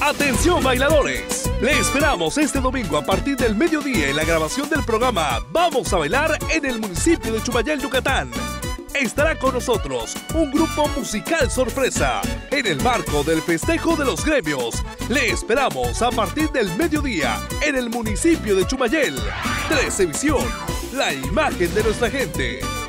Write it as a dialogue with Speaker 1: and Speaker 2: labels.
Speaker 1: Atención bailadores, le esperamos este domingo a partir del mediodía en la grabación del programa Vamos a Bailar en el municipio de Chumayel, Yucatán. Estará con nosotros un grupo musical sorpresa en el marco del festejo de los gremios. Le esperamos a partir del mediodía en el municipio de Chumayel. 13 Visión, la imagen de nuestra gente.